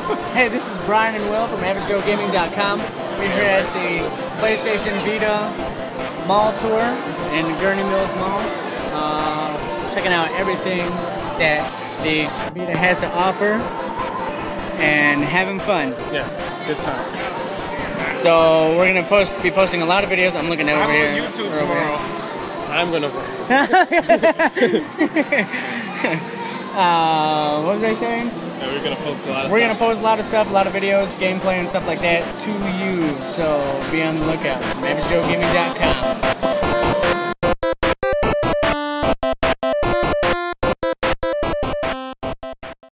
Hey, this is Brian and Will from AJG.com. We're here at the PlayStation Vita Mall Tour in Gurney Mills Mall. Checking out everything that the Vita has to offer and having fun. Yes, good time. So we're gonna be posting a lot of videos. I'm looking over here. I'm on YouTube tomorrow. I'm gonna post. What was I saying? Yeah, we're gonna post a lot of We're stuff. gonna post a lot of stuff, a lot of videos, gameplay and stuff like that to you. So be on the lookout. AJG.com.